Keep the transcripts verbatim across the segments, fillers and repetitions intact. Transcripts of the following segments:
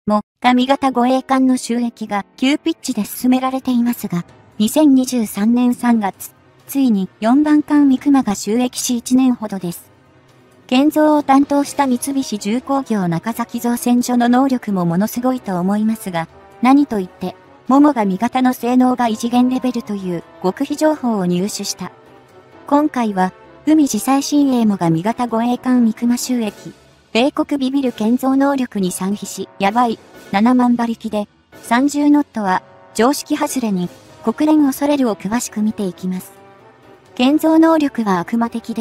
も、上型護衛艦の収益が急ピッチで進められていますが、にせんにじゅうさんねんさんがつ、ついによんばん艦三熊が就役しいちねんほどです。建造を担当した三菱重工業中崎造船所の能力もものすごいと思いますが、何と言って、モモが味方の性能が異次元レベルという極秘情報を入手した。今回は、海自最新鋭モが味方護衛艦三熊就役、米国ビビる建造能力に賛否し、やばい、ななまん馬力で、さんじゅうノットは、常識外れに、国連恐れるを詳しく見ていきます。建造能力は悪魔的です。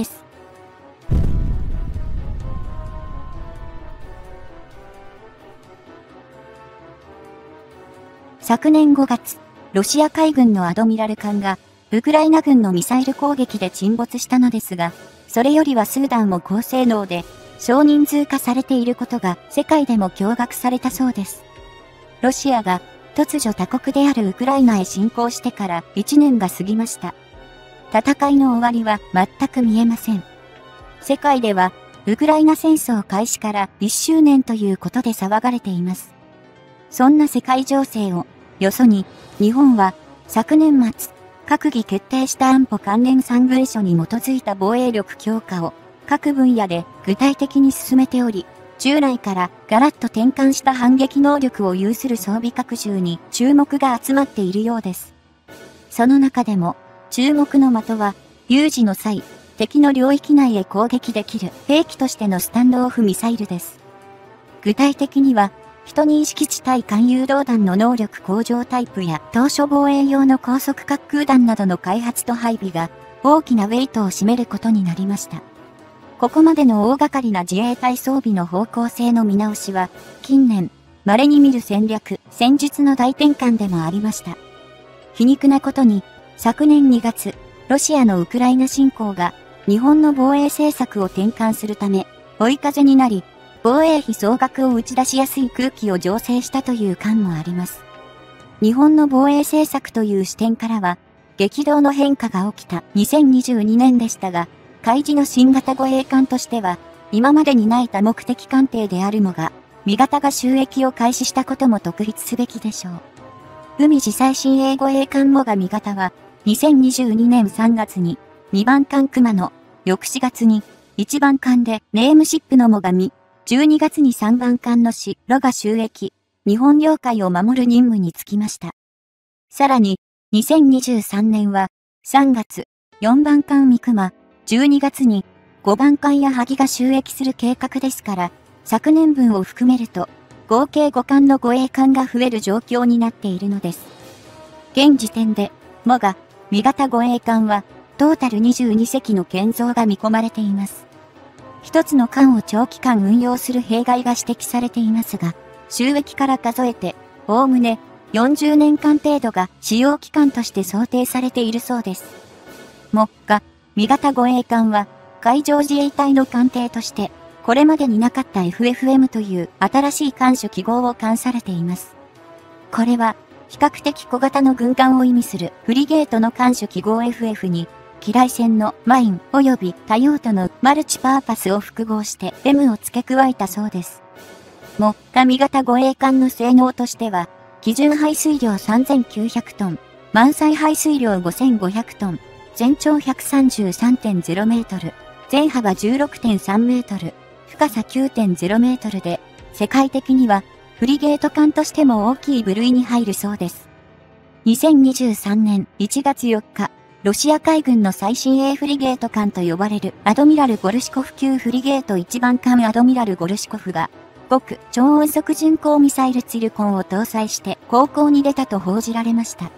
昨年ごがつ、ロシア海軍のアドミラル艦が、ウクライナ軍のミサイル攻撃で沈没したのですが、それよりはスーダンも高性能で、少人数化されていることが世界でも驚愕されたそうです。ロシアが突如他国であるウクライナへ侵攻してからいちねんが過ぎました。戦いの終わりは全く見えません。世界では、ウクライナ戦争開始からいっしゅうねんということで騒がれています。そんな世界情勢を、よそに、日本は、昨年末、閣議決定した安保関連さん文書に基づいた防衛力強化を、各分野で具体的に進めており、従来からガラッと転換した反撃能力を有する装備拡充に注目が集まっているようです。その中でも、注目の的は、有事の際、敵の領域内へ攻撃できる兵器としてのスタンドオフミサイルです。具体的には、一認識地対艦誘導弾の能力向上タイプや当初防衛用の高速滑空弾などの開発と配備が大きなウェイトを占めることになりました。ここまでの大掛かりな自衛隊装備の方向性の見直しは近年稀に見る戦略、戦術の大転換でもありました。皮肉なことに昨年にがつ、ロシアのウクライナ侵攻が日本の防衛政策を転換するため追い風になり、防衛費総額を打ち出しやすい空気を醸成したという感もあります。日本の防衛政策という視点からは、激動の変化が起きたにせんにじゅうにねんでしたが、海自の新型護衛艦としては、今までにない多目的艦艇であるもが、味方が就役を開始したことも特筆すべきでしょう。海自最新鋭護衛艦モが味方は、にせんにじゅうにねんさんがつににばん艦熊野、翌しがつにいちばん艦でネームシップのモがみ、じゅうにがつにさんばん艦のしろが就役、日本領海を守る任務に就きました。さらに、にせんにじゅうさんねんは、さんがつ、よんばん艦三熊、じゅうにがつにごばん艦や萩が就役する計画ですから、昨年分を含めると、合計ご艦の護衛艦が増える状況になっているのです。現時点で、モが、味方護衛艦は、トータルにじゅうにせきの建造が見込まれています。一つの艦を長期間運用する弊害が指摘されていますが、就役から数えて、おおむねよんじゅうねんかん程度が使用期間として想定されているそうです。目下、味方護衛艦は、海上自衛隊の艦艇として、これまでになかった エフエフエム という新しい艦種記号を冠されています。これは、比較的小型の軍艦を意味するフリゲートの艦種記号 エフエフ に、機雷戦のマイン及び多用途のマルチパーパスを複合して エム を付け加えたそうです。目下味型護衛艦の性能としては、基準排水量さんぜんきゅうひゃくトン、満載排水量ごせんごひゃくトン、全長 ひゃくさんじゅうさんてんゼロメートル、全幅 じゅうろくてんさんメートル、深さ きゅうてんゼロメートルで、世界的にはフリゲート艦としても大きい部類に入るそうです。にせんにじゅうさんねんいちがつよっか、ロシア海軍の最新鋭フリゲート艦と呼ばれるアドミラル・ゴルシコフ級フリゲートいちばん艦アドミラル・ゴルシコフが、極超音速巡航ミサイルツィルコンを搭載して航行に出たと報じられました。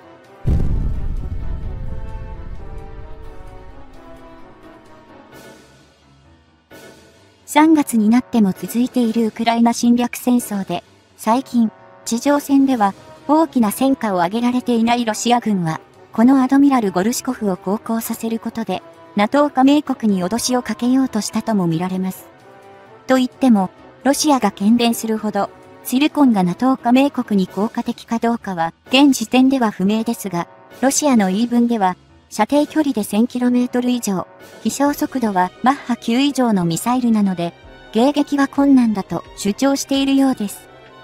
さんがつになっても続いているウクライナ侵略戦争で、最近、地上戦では大きな戦果を挙げられていないロシア軍は、このアドミラル・ゴルシコフを航行させることで、ナトー 加盟国に脅しをかけようとしたとも見られます。と言っても、ロシアが喧伝するほど、ツィルコンが ナトー 加盟国に効果的かどうかは、現時点では不明ですが、ロシアの言い分では、射程距離で せんキロメートル 以上、飛翔速度はマッハきゅう以上のミサイルなので、迎撃は困難だと主張しているようです。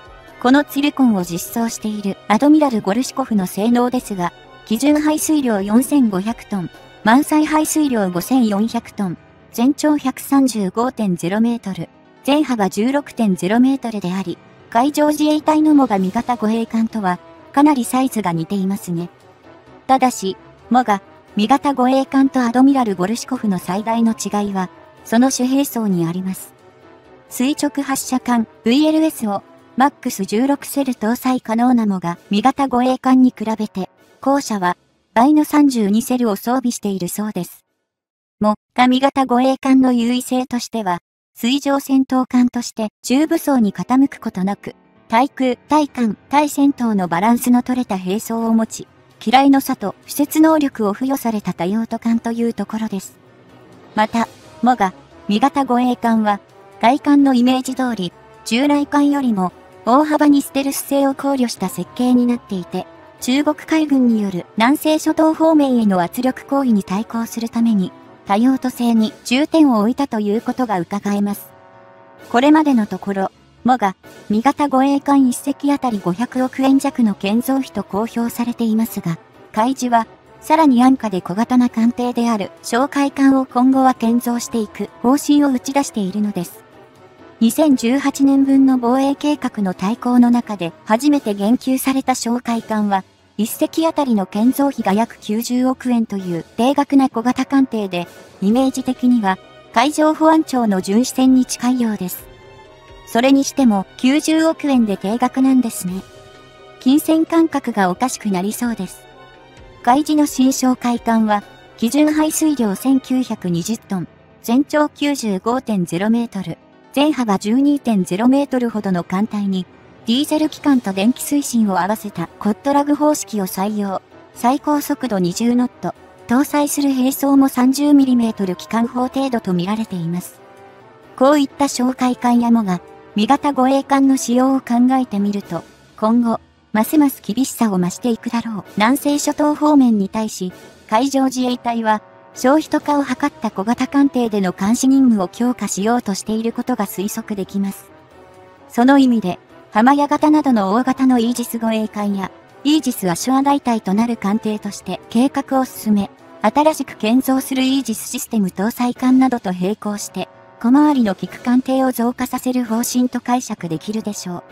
このツィルコンを実装しているアドミラル・ゴルシコフの性能ですが、基準排水量よんせんごひゃくトン、満載排水量ごせんよんひゃくトン、全長 ひゃくさんじゅうごてんゼロメートル、全幅 じゅうろくてんゼロメートルであり、海上自衛隊のモガ味方護衛艦とは、かなりサイズが似ていますね。ただし、モガ、味方護衛艦とアドミラル・ゴルシコフの最大の違いは、その主兵装にあります。垂直発射艦 ブイエルエス をマックスじゅうろくセル搭載可能なモガ味方護衛艦に比べて、後者は倍のさんじゅうにセルを装備しているそうです。モガ味方護衛艦の優位性としては、水上戦闘艦として中武装に傾くことなく、対空、対艦、対戦闘のバランスの取れた兵装を持ち、機雷の差と施設能力を付与された多用途艦というところです。また、モガ味方護衛艦は、外観のイメージ通り、従来艦よりも大幅にステルス性を考慮した設計になっていて、中国海軍による南西諸島方面への圧力行為に対抗するために、多用途性に重点を置いたということが伺えます。これまでのところ、モガ味方護衛艦いっ隻あたりごひゃくおくえん弱の建造費と公表されていますが、海自は、さらに安価で小型な艦艇である哨戒艦を今後は建造していく方針を打ち出しているのです。にせんじゅうはちねんぶんの防衛計画の大綱の中で初めて言及された哨戒艦は、いっ隻あたりの建造費が約きゅうじゅうおくえんという低額な小型艦艇で、イメージ的には海上保安庁の巡視船に近いようです。それにしてもきゅうじゅうおくえんで低額なんですね。金銭感覚がおかしくなりそうです。海自の新哨戒艦は、基準排水量せんきゅうひゃくにじゅうトン、全長 きゅうじゅうごてんゼロメートル、全幅 じゅうにてんゼロメートルほどの艦隊に、ディーゼル機関と電気推進を合わせたコットラグ方式を採用。最高速度にじゅうノット。搭載する兵装も さんじゅうミリメートル 機関砲程度と見られています。こういった哨戒艦やモガ味方護衛艦の使用を考えてみると、今後、ますます厳しさを増していくだろう。南西諸島方面に対し、海上自衛隊は、小人化を図った小型艦艇での監視任務を強化しようとしていることが推測できます。その意味で、浜屋型などの大型のイージス護衛艦や、イージスアショア代替となる艦艇として計画を進め、新しく建造するイージスシステム搭載艦などと並行して、小回りの利く艦艇を増加させる方針と解釈できるでしょう。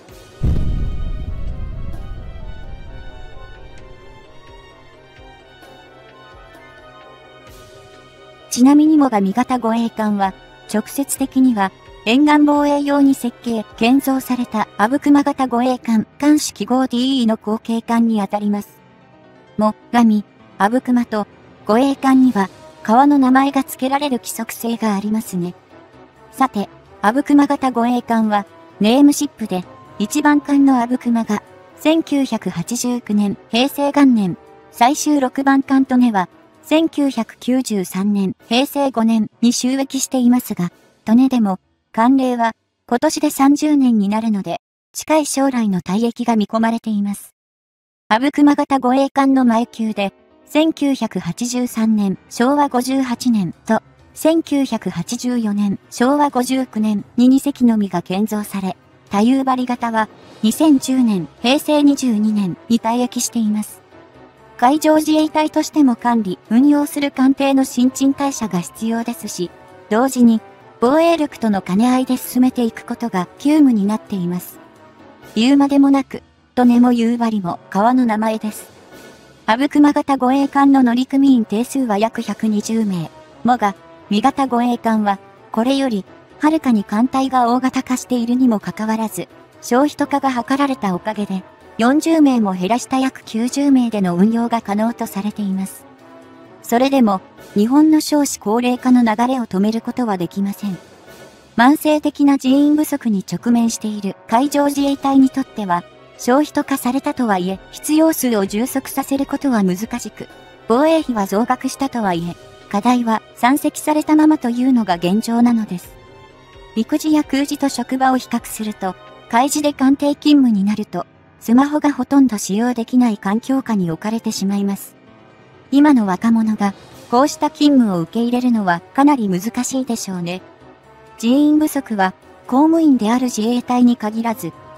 ちなみにモガ味方護衛艦は、直接的には、沿岸防衛用に設計、建造された阿武隈型護衛艦、艦式 ごディーイー の後継艦にあたります。モガミ、阿武隈と、護衛艦には、川の名前が付けられる規則性がありますね。さて、阿武隈型護衛艦は、ネームシップで、いちばん艦の阿武隈が、せんきゅうひゃくはちじゅうきゅうねん、平成元年、最終ろくばん艦利根は、せんきゅうひゃくきゅうじゅうさんねん、平成ごねんに就役していますが、利根でも、艦齢は今年でさんじゅうねんになるので、近い将来の退役が見込まれています。阿武隈型護衛艦の前級で、せんきゅうひゃくはちじゅうさんねん、しょうわごじゅうはちねんと、せんきゅうひゃくはちじゅうよねん、しょうわごじゅうきゅうねんにに隻のみが建造され、多遊張型はにせんじゅうねん、平成にじゅうにねんに退役しています。海上自衛隊としても管理、運用する艦艇の新陳代謝が必要ですし、同時に、防衛力との兼ね合いで進めていくことが急務になっています。言うまでもなく、利根も夕張も川の名前です。阿武隈型護衛艦の乗組員定数は約ひゃくにじゅうめい。モガ味方護衛艦は、これより、はるかに艦隊が大型化しているにもかかわらず、小人化が図られたおかげで、よんじゅうめいも減らした約きゅうじゅうめいでの運用が可能とされています。それでも、日本の少子高齢化の流れを止めることはできません。慢性的な人員不足に直面している海上自衛隊にとっては、小人化されたとはいえ、必要数を充足させることは難しく、防衛費は増額したとはいえ、課題は山積されたままというのが現状なのです。陸自や空自と職場を比較すると、海自で艦艇勤務になると、スマホがほとんど使用できない環境下に置かれてしまいます。今の若者が、こうした勤務を受け入れるのはかなり難しいでしょうね。人員不足は、公務員である自衛隊に限らず、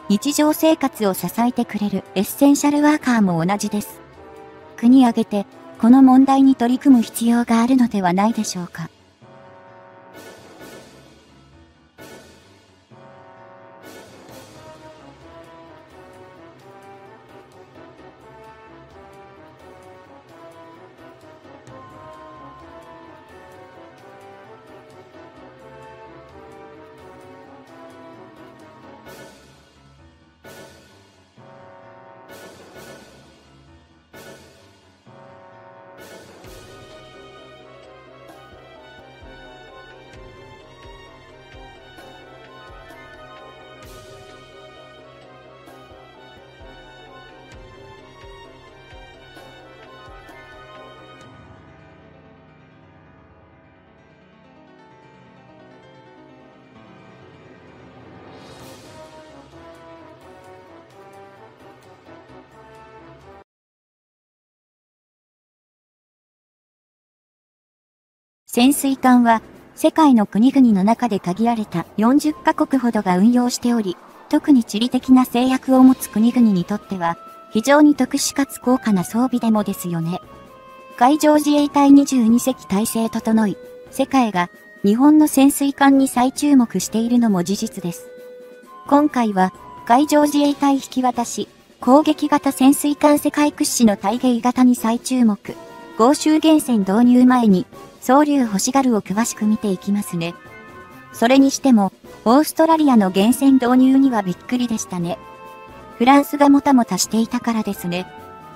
日常生活を支えてくれるエッセンシャルワーカーも同じです。国挙げて、この問題に取り組む必要があるのではないでしょうか。潜水艦は世界の国々の中で限られたよんじゅっカ国ほどが運用しており、特に地理的な制約を持つ国々にとっては非常に特殊かつ高価な装備でもですよね。海上自衛隊にじゅうにせき体制整い、世界が日本の潜水艦に再注目しているのも事実です。今回は海上自衛隊引き渡し、攻撃型潜水艦世界屈指の対迎型に再注目。豪州源泉導入前に、総流欲しがるを詳しく見ていきますね。それにしても、オーストラリアの源泉導入にはびっくりでしたね。フランスがもたもたしていたからですね。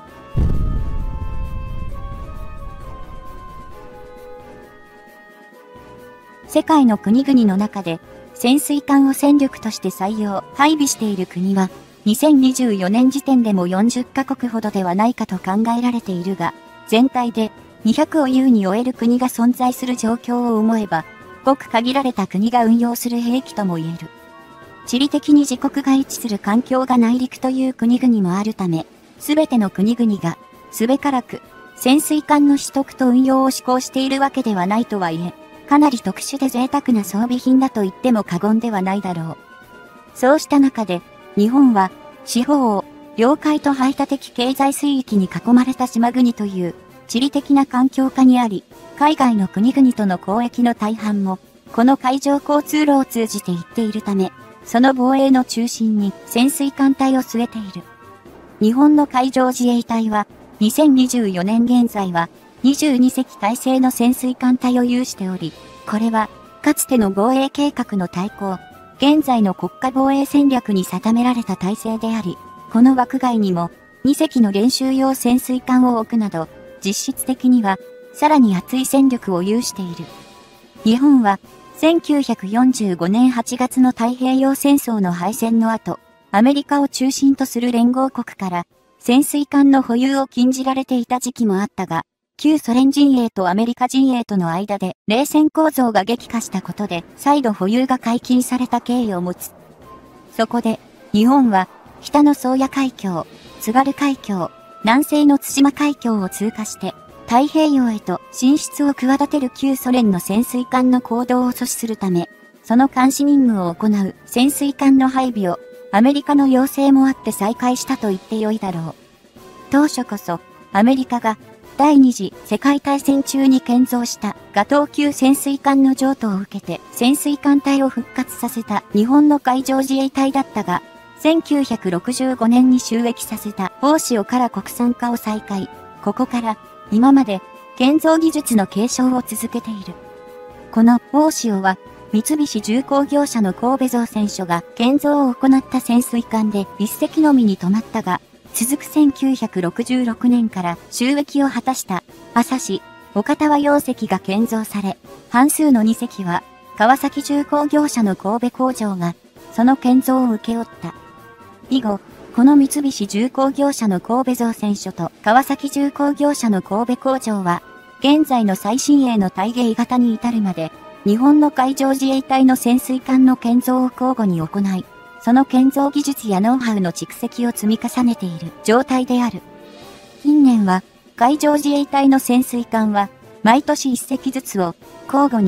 世界の国々の中で、潜水艦を戦力として採用、配備している国は、にせんにじゅうよねん時点でもよんじゅっカ国ほどではないかと考えられているが、全体でにひゃくを優に終える国が存在する状況を思えば、ごく限られた国が運用する兵器とも言える。地理的に自国が位置する環境が内陸という国々もあるため、すべての国々が、すべからく、潜水艦の取得と運用を施行しているわけではないとはいえ、かなり特殊で贅沢な装備品だと言っても過言ではないだろう。そうした中で、日本は、四方を、領海と排他的経済水域に囲まれた島国という、地理的な環境下にあり、海外の国々との交易の大半も、この海上交通路を通じて行っているため、その防衛の中心に潜水艦隊を据えている。日本の海上自衛隊は、にせんにじゅうよねん現在は、にじゅうにせき体制の潜水艦隊を有しており、これは、かつての防衛計画の大綱、現在の国家防衛戦略に定められた体制であり、この枠外にも、にせきの練習用潜水艦を置くなど、実質的には、さらに厚い戦力を有している。日本は、せんきゅうひゃくよんじゅうごねんはちがつの太平洋戦争の敗戦の後、アメリカを中心とする連合国から、潜水艦の保有を禁じられていた時期もあったが、旧ソ連陣営とアメリカ陣営との間で冷戦構造が激化したことで、再度保有が解禁された経緯を持つ。そこで、日本は、北の宗谷海峡、津軽海峡、南西の対馬海峡を通過して、太平洋へと進出を企てる旧ソ連の潜水艦の行動を阻止するため、その監視任務を行う潜水艦の配備を、アメリカの要請もあって再開したと言ってよいだろう。当初こそ、アメリカが、第二次世界大戦中に建造したガトー級潜水艦の譲渡を受けて潜水艦隊を復活させた日本の海上自衛隊だったが、せんきゅうひゃくろくじゅうごねんに就役させた大潮から国産化を再開。ここから今まで建造技術の継承を続けている。この大潮は三菱重工業者の神戸造船所が建造を行った潜水艦で一隻のみに止まったが、続くせんきゅうひゃくろくじゅうろくねんから就役を果たした朝市、岡田和よん隻が建造され、半数のに隻は川崎重工業者の神戸工場がその建造を請け負った。以後、この三菱重工業者の神戸造船所と川崎重工業者の神戸工場は、現在の最新鋭の対迎型に至るまで、日本の海上自衛隊の潜水艦の建造を交互に行い、その建造技術やノウハウの蓄積を積み重ねている状態である。近年は、海上自衛隊の潜水艦は、毎年一隻ずつを交互に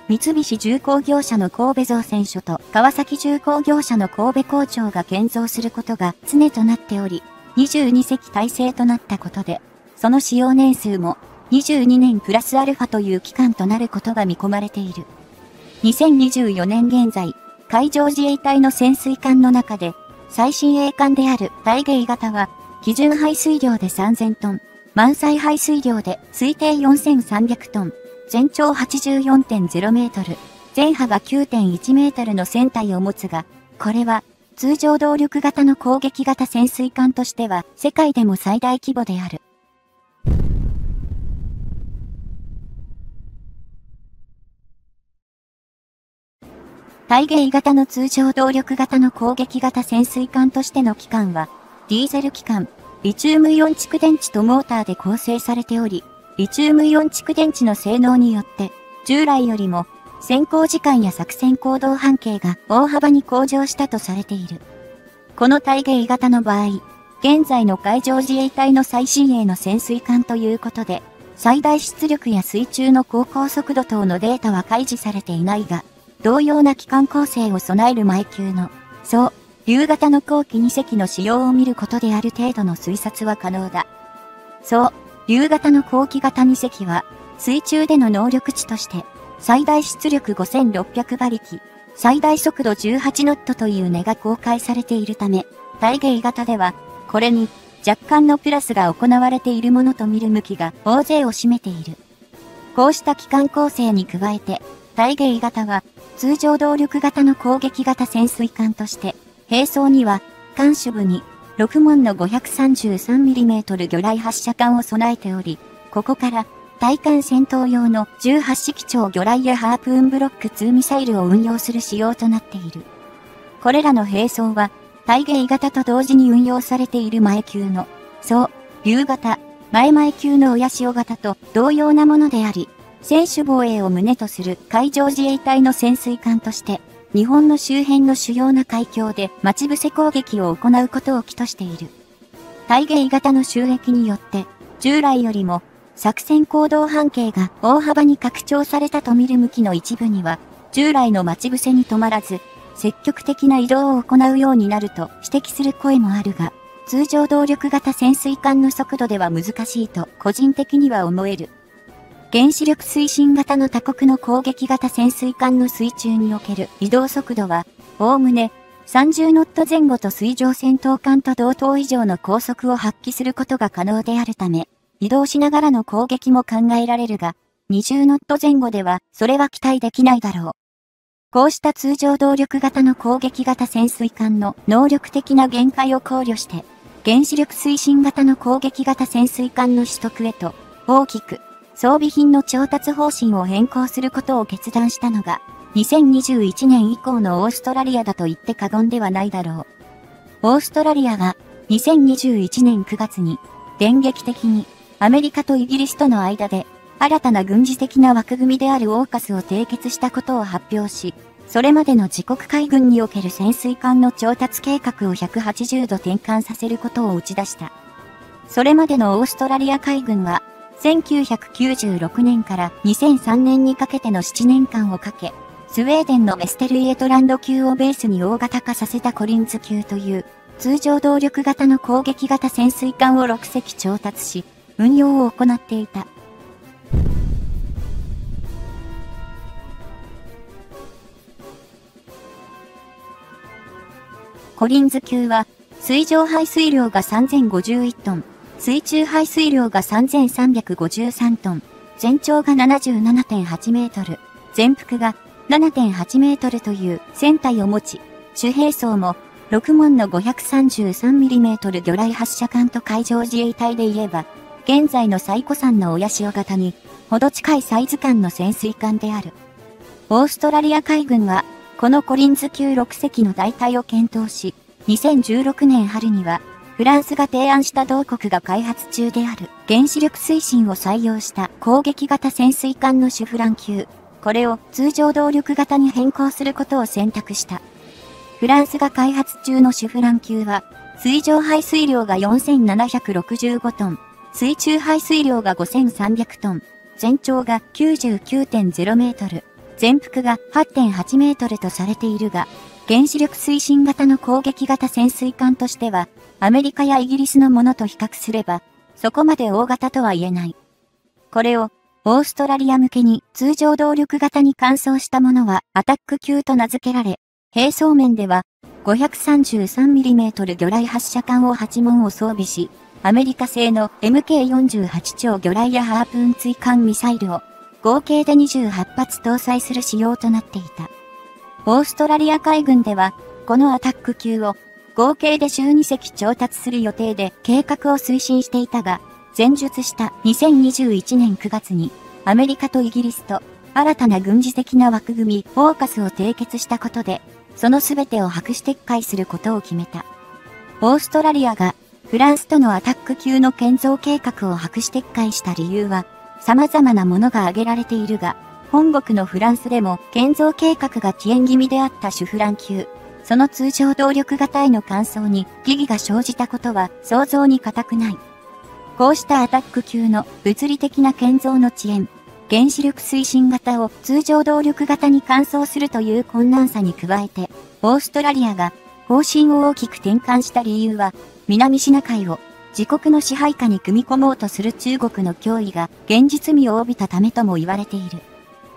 三菱重工業者の神戸造船所と川崎重工業者の神戸工場が建造することが常となっており、にじゅうにせき体制となったことで、その使用年数もにじゅうにねんプラスアルファという期間となることが見込まれている。にせんにじゅうよねん現在、海上自衛隊の潜水艦の中で、最新鋭艦である大鯨型は、基準排水量でさんぜんトン、満載排水量で推定よんせんさんびゃくトン、全長 はちじゅうよんてんゼロメートル、全幅 きゅうてんいちメートルの船体を持つが、これは通常動力型の攻撃型潜水艦としては世界でも最大規模である。大鯨型の通常動力型の攻撃型潜水艦としての機関は、ディーゼル機関、リチウムイオン蓄電池とモーターで構成されており、リチウムイオン蓄電池の性能によって、従来よりも、潜航時間や作戦行動半径が大幅に向上したとされている。この大鯨型の場合、現在の海上自衛隊の最新鋭の潜水艦ということで、最大出力や水中の航行速度等のデータは開示されていないが、同様な機関構成を備える前級の、そう、竜型の後期にせきの使用を見ることである程度の推察は可能だ。そう、竜型の後期型にせきは、水中での能力値として、最大出力ごせんろっぴゃくばりき、最大速度じゅうはちノットという値が公開されているため、大鯨型では、これに若干のプラスが行われているものと見る向きが大勢を占めている。こうした機関構成に加えて、大鯨型は、通常動力型の攻撃型潜水艦として、兵装には、艦首部に、ろく門の ごひゃくさんじゅうさんミリメートル 魚雷発射管を備えており、ここから、対艦戦闘用のじゅうはち式超魚雷やハープーンブロックツーミサイルを運用する仕様となっている。これらの兵装は、大鯨型と同時に運用されている前級の、そう、竜型、前々級の親潮型と同様なものであり、専守防衛を旨とする海上自衛隊の潜水艦として、日本の周辺の主要な海峡で待ち伏せ攻撃を行うことを期としている。大鯨型の収益によって、従来よりも作戦行動半径が大幅に拡張されたと見る向きの一部には、従来の待ち伏せに止まらず、積極的な移動を行うようになると指摘する声もあるが、通常動力型潜水艦の速度では難しいと個人的には思える。原子力推進型の他国の攻撃型潜水艦の水中における移動速度は、おおむねさんじゅうノット前後と水上戦闘艦と同等以上の高速を発揮することが可能であるため、移動しながらの攻撃も考えられるが、にじゅうノット前後ではそれは期待できないだろう。こうした通常動力型の攻撃型潜水艦の能力的な限界を考慮して、原子力推進型の攻撃型潜水艦の取得へと大きく装備品の調達方針を変更することを決断したのが、にせんにじゅういちねん以降のオーストラリアだと言って過言ではないだろう。オーストラリアがにせんにじゅういちねんくがつに電撃的にアメリカとイギリスとの間で新たな軍事的な枠組みであるオーカスを締結したことを発表し、それまでの自国海軍における潜水艦の調達計画をひゃくはちじゅうど転換させることを打ち出した。それまでのオーストラリア海軍は、せんきゅうひゃくきゅうじゅうろくねんからにせんさんねんにかけてのななねんかんをかけ、スウェーデンのメステルイエトランド級をベースに大型化させたコリンズ級という通常動力型の攻撃型潜水艦をろくせき調達し、運用を行っていた。コリンズ級は、水上排水量がさんぜんごじゅういちトン、水中排水量がさんぜんさんびゃくごじゅうさんトン、全長が ななじゅうななてんはちメートル、全幅が ななてんはちメートルという船体を持ち、主兵装もろく門の ごひゃくさんじゅうさんミリメートル 魚雷発射管と海上自衛隊で言えば、現在の最古参の親潮型に、ほど近いサイズ感の潜水艦である。オーストラリア海軍は、このコリンズ級ろくせきの代替を検討し、にせんじゅうろくねん春には、フランスが提案した同国が開発中である原子力推進を採用した攻撃型潜水艦のシュフラン級、これを通常動力型に変更することを選択した。フランスが開発中のシュフラン級は、水上排水量がよんせんななひゃくろくじゅうごトン、水中排水量がごせんさんびゃくトン、全長が きゅうじゅうきゅうてんゼロメートル、 全幅が はってんはちメートルとされているが、原子力推進型の攻撃型潜水艦としては、アメリカやイギリスのものと比較すれば、そこまで大型とは言えない。これを、オーストラリア向けに通常動力型に換装したものはアタック級と名付けられ、兵装面では ごひゃくさんじゅうさんミリメートル 魚雷発射管をはち門を装備し、アメリカ製の エムケーよんじゅうはち 超魚雷やハープーン追艦ミサイルを合計でにじゅうはち発搭載する仕様となっていた。オーストラリア海軍では、このアタック級を合計でじゅうに隻調達する予定で計画を推進していたが、前述したにせんにじゅういちねんくがつにアメリカとイギリスと新たな軍事的な枠組みフォーカスを締結したことで、その全てを白紙撤回することを決めた。オーストラリアがフランスとのアタック級の建造計画を白紙撤回した理由は様々なものが挙げられているが、本国のフランスでも建造計画が遅延気味であった主フラン級、その通常動力型への換装に疑義が生じたことは想像に難くない。こうしたアタック級の物理的な建造の遅延、原子力推進型を通常動力型に換装するという困難さに加えて、オーストラリアが方針を大きく転換した理由は、南シナ海を自国の支配下に組み込もうとする中国の脅威が現実味を帯びたためとも言われている。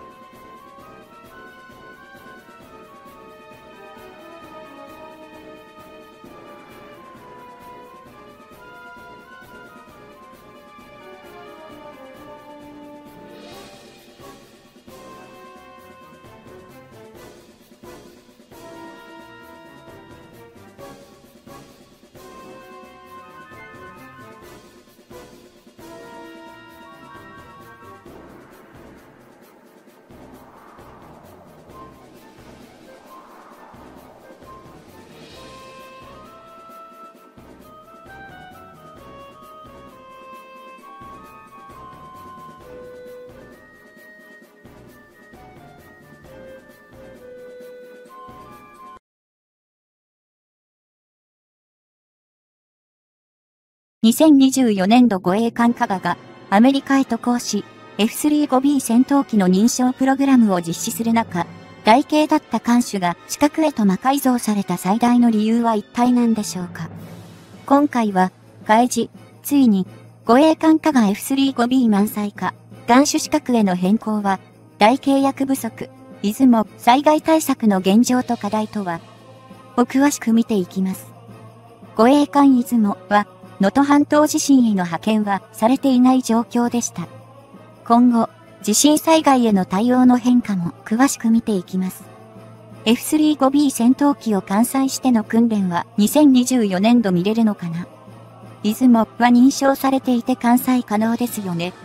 にせんにじゅうよねん度護衛艦加賀がアメリカへ渡航し エフスリーファイブビー 戦闘機の認証プログラムを実施する中、台形だった艦首が四角へと魔改造された最大の理由は一体何でしょうか。今回は、開示、ついに護衛艦加賀 エフスリーファイブビー 満載化、艦首四角への変更は、台形役不足、出雲災害対策の現状と課題とは、を詳しく見ていきます。護衛艦出雲は、能登半島地震への派遣はされていない状況でした。今後、地震災害への対応の変化も詳しく見ていきます。エフスリーファイブビー 戦闘機を艦載しての訓練はにせんにじゅうよねん度見れるのかな。出雲は認証されていて艦載可能ですよね。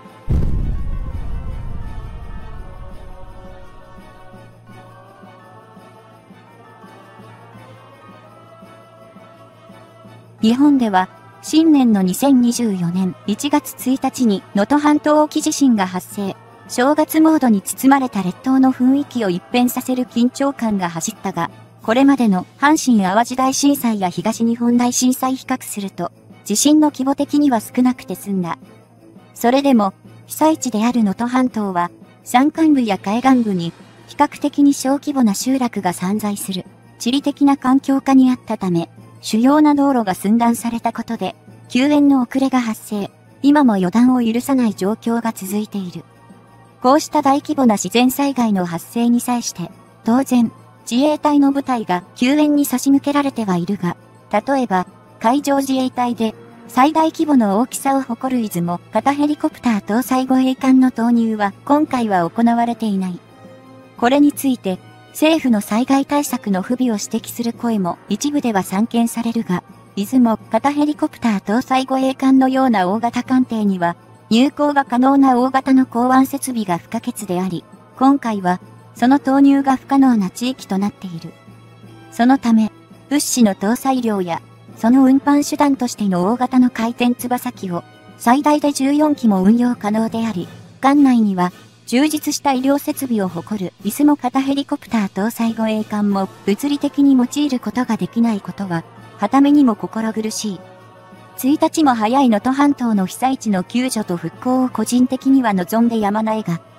日本では、新年のにせんにじゅうよねんいちがつついたちに能登半島沖地震が発生。正月モードに包まれた列島の雰囲気を一変させる緊張感が走ったが、これまでの阪神淡路大震災や東日本大震災比較すると、地震の規模的には少なくて済んだ。それでも、被災地である能登半島は、山間部や海岸部に、比較的に小規模な集落が散在する、地理的な環境下にあったため、主要な道路が寸断されたことで、救援の遅れが発生、今も予断を許さない状況が続いている。こうした大規模な自然災害の発生に際して、当然、自衛隊の部隊が救援に差し向けられてはいるが、例えば、海上自衛隊で、最大規模の大きさを誇る出雲型ヘリコプター搭載護衛艦の投入は今回は行われていない。これについて、政府の災害対策の不備を指摘する声も一部では散見されるが、出雲型ヘリコプター搭載護衛艦のような大型艦艇には、入港が可能な大型の港湾設備が不可欠であり、今回は、その投入が不可能な地域となっている。そのため、物資の搭載量や、その運搬手段としての大型の回転翼機を、最大でじゅうよんきも運用可能であり、艦内には、充実した医療設備を誇る出雲型ヘリコプター搭載護衛艦も物理的に用いることができないことは、はためにも心苦しい。ついたちも早い能登半島の被災地の救助と復興を個人的には望んでやまないが、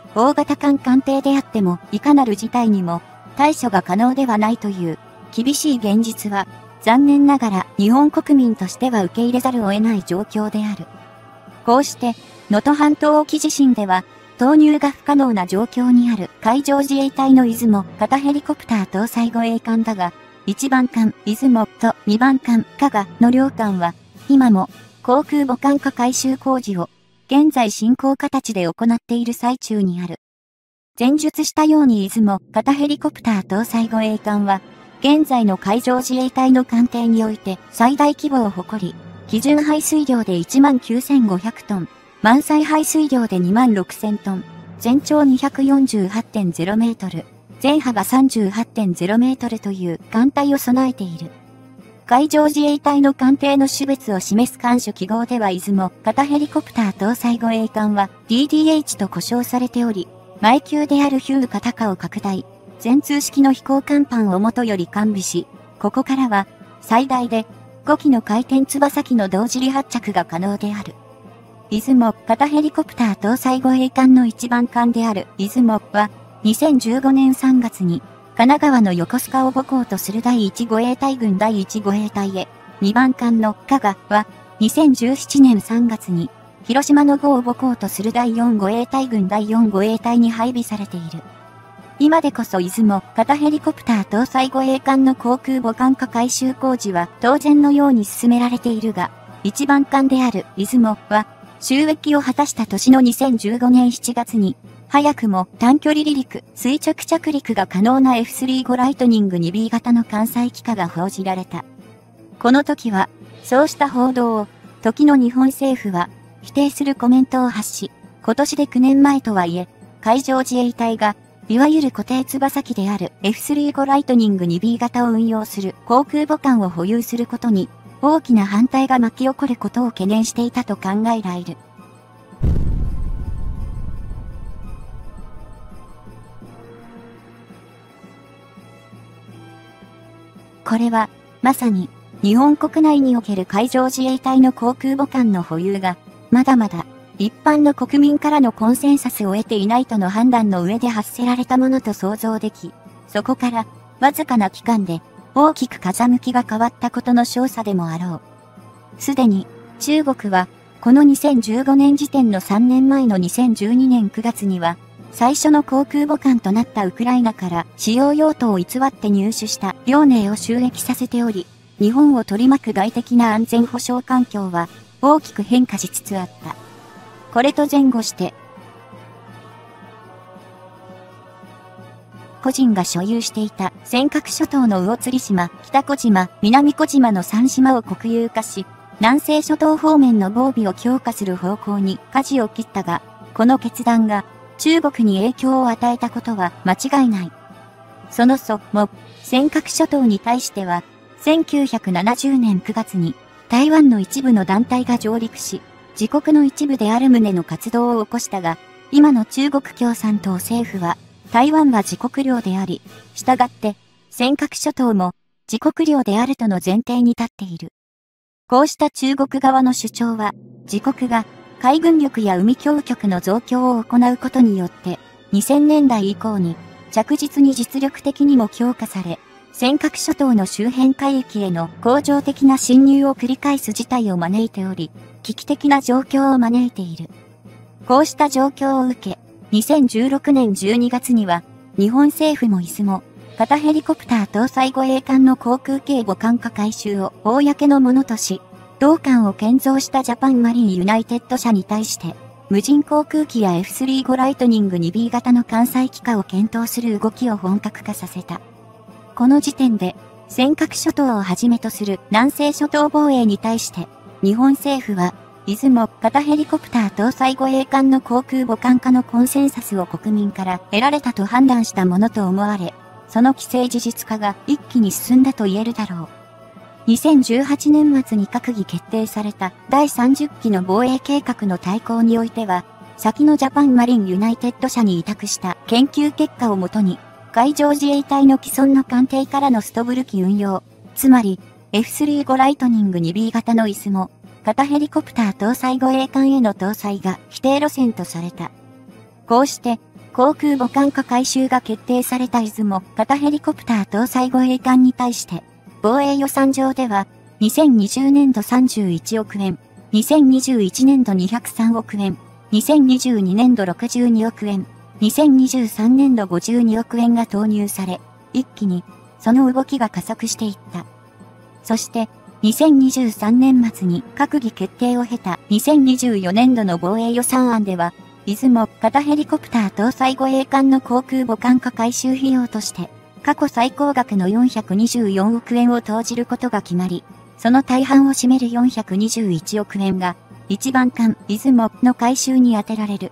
大型艦艦艇であってもいかなる事態にも対処が可能ではないという厳しい現実は残念ながら日本国民としては受け入れざるを得ない状況である。こうして能登半島沖地震では投入が不可能な状況にある海上自衛隊の出雲型ヘリコプター搭載護衛艦だが、いちばん艦出雲とにばん艦加賀の両艦は今も航空母艦化改修工事を現在進行形で行っている最中にある。前述したように出雲型ヘリコプター搭載護衛艦は現在の海上自衛隊の艦艇において最大規模を誇り、基準排水量で いちまんきゅうせんごひゃくトン、満載排水量で にまんろくせんトン、全長 にひゃくよんじゅうはちてんゼロメートル、全幅 さんじゅうはちてんゼロメートルという艦隊を備えている。海上自衛隊の艦艇の種別を示す艦種記号では出雲型ヘリコプター搭載護衛艦は ディーディーエイチ と呼称されており、前級であるヒュー型化を拡大、全通式の飛行甲板を元より完備し、ここからは最大でごきの回転翼機の同時離発着が可能である。出雲型ヘリコプター搭載護衛艦のいちばん艦である出雲はにせんじゅうごねんさんがつに神奈川の横須賀を母港とするだいいち護衛隊群だいいち護衛隊へ、にばん艦の加賀はにせんじゅうななねんさんがつに広島の呉を母港とするだいよん護衛隊群だいよん護衛隊に配備されている。今でこそ出雲型ヘリコプター搭載護衛艦の航空母艦化改修工事は当然のように進められているが、いちばん艦である出雲は就役を果たした年のにせんじゅうごねんしちがつに、早くも短距離離陸、垂直着陸が可能な エフスリーご ライトニング にビー 型の艦載機化が報じられた。この時は、そうした報道を、時の日本政府は、否定するコメントを発し、今年できゅうねんまえとはいえ、海上自衛隊が、いわゆる固定翼機である エフスリーご ライトニング にビー 型を運用する航空母艦を保有することに、大きな反対が巻き起こることを懸念していたと考えられる。これは、まさに、日本国内における海上自衛隊の航空母艦の保有が、まだまだ、一般の国民からのコンセンサスを得ていないとの判断の上で発せられたものと想像でき、そこから、わずかな期間で、大きく風向きが変わったことの証左でもあろう。すでに、中国は、このにせんじゅうごねん時点のさんねんまえのにせんじゅうにねんくがつには、最初の航空母艦となったウクライナから使用用途を偽って入手した遼寧を就役させており、日本を取り巻く外的な安全保障環境は大きく変化しつつあった。これと前後して、個人が所有していた尖閣諸島の魚釣島、北小島、南小島のさん島を国有化し、南西諸島方面の防備を強化する方向に舵を切ったが、この決断が中国に影響を与えたことは間違いない。その祖も、尖閣諸島に対しては、せんきゅうひゃくななじゅうねんくがつに台湾の一部の団体が上陸し、自国の一部である旨の活動を起こしたが、今の中国共産党政府は、台湾は自国領であり、したがって、尖閣諸島も自国領であるとの前提に立っている。こうした中国側の主張は、自国が海軍力や海峡局の増強を行うことによって、にせんねんだい以降に着実に実力的にも強化され、尖閣諸島の周辺海域への恒常的な侵入を繰り返す事態を招いており、危機的な状況を招いている。こうした状況を受け、にせんじゅうろくねんじゅうにがつには、日本政府も出雲、型ヘリコプター搭載護衛艦の航空警母艦化改修を公のものとし、同艦を建造したジャパンマリンユナイテッド社に対して、無人航空機や エフスリーご ライトニング にビー 型の艦載機化を検討する動きを本格化させた。この時点で、尖閣諸島をはじめとする南西諸島防衛に対して、日本政府は、出雲型ヘリコプター搭載護衛艦の航空母艦化のコンセンサスを国民から得られたと判断したものと思われ、その既成事実化が一気に進んだと言えるだろう。にせんじゅうはちねん末に閣議決定されただいさんじゅっきの防衛計画の大綱においては、先のジャパンマリンユナイテッド社に委託した研究結果をもとに、海上自衛隊の既存の艦艇からのストブル機運用、つまり エフスリーご ライトニング にビー 型の出雲、型ヘリコプター搭載護衛艦への搭載が否定路線とされた。こうして、 航空母艦化改修が決定された出雲型ヘリコプター搭載護衛艦に対して、防衛予算上では、にせんにじゅうねんどさんじゅういちおくえん、にせんにじゅういちねんどにひゃくさんおくえん、にせんにじゅうにねんどろくじゅうにおくえん、にせんにじゅうさんねんどごじゅうにおくえんが投入され、一気に、その動きが加速していった。そして、にせんにじゅうさんねん末に閣議決定を経たにせんにじゅうよねんどの防衛予算案では、出雲型ヘリコプター搭載護衛艦の航空母艦化改修費用として、過去最高額のよんひゃくにじゅうよんおくえんを投じることが決まり、その大半を占めるよんひゃくにじゅういちおくえんが、一番艦出雲の改修に充てられる。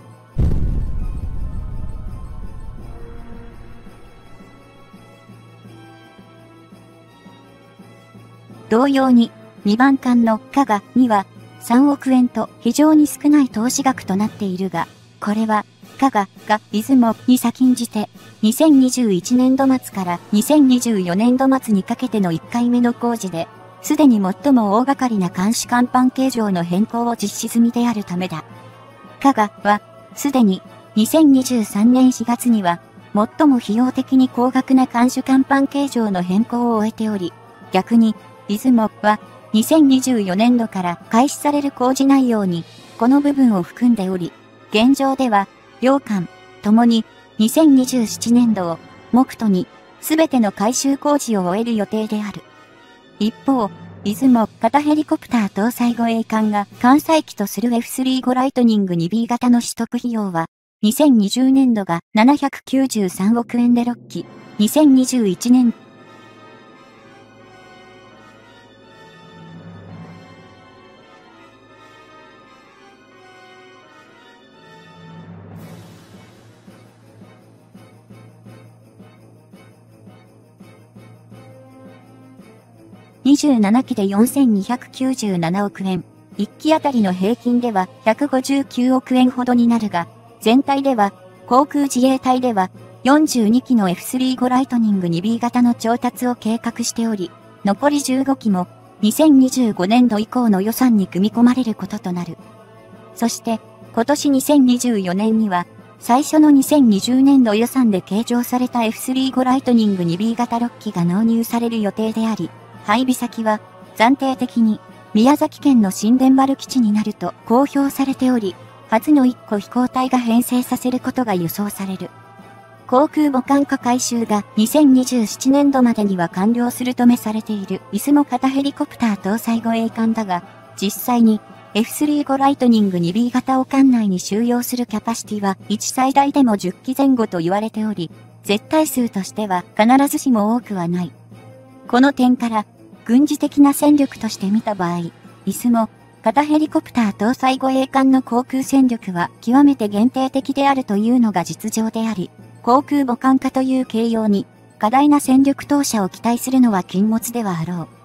同様に、にばん艦の加賀にはさんおくえんと非常に少ない投資額となっているが、これは、加賀が出雲に先んじて、にせんにじゅういちねんど末からにせんにじゅうよねんど末にかけてのいっかいめの工事で、すでに最も大掛かりな監視甲板形状の変更を実施済みであるためだ。加賀は、すでににせんにじゅうさんねんしがつには、最も費用的に高額な監視甲板形状の変更を終えており、逆に、出雲はにせんにじゅうよねんどから開始される工事内容にこの部分を含んでおり、現状では両艦ともににせんにじゅうななねんどを目途にすべての改修工事を終える予定である。一方、出雲型ヘリコプター搭載護衛艦が艦載機とする エフスリーご ライトニング にビー 型の取得費用はにせんにじゅうねんどがななひゃくきゅうじゅうさんおくえんでろっき、にせんにじゅういちねんにじゅうななきでよんせんにひゃくきゅうじゅうななおくえん、いっきあたりの平均ではひゃくごじゅうきゅうおくえんほどになるが、全体では航空自衛隊ではよんじゅうにきの エフスリーご ライトニング にビー 型の調達を計画しており、残りじゅうごきもにせんにじゅうごねんど以降の予算に組み込まれることとなる。そして今年にせんにじゅうよねんには最初のにせんにじゅうねんど予算で計上された エフスリーご ライトニング にビー 型ろっきが納入される予定であり、配備先は暫定的に宮崎県の新田原基地になると公表されており、初のいっこ飛行隊が編成させることが予想される。航空母艦化改修がにせんにじゅうななねんどまでには完了するとめされている出雲型ヘリコプター搭載護衛艦だが、実際に エフスリーご ライトニング にビー 型を艦内に収容するキャパシティはいち最大でもじゅっきぜん後と言われており、絶対数としては必ずしも多くはない。この点から、軍事的な戦力として見た場合、出雲型ヘリコプター搭載護衛艦の航空戦力は極めて限定的であるというのが実情であり、航空母艦化という形容に過大な戦力投射を期待するのは禁物ではあろう。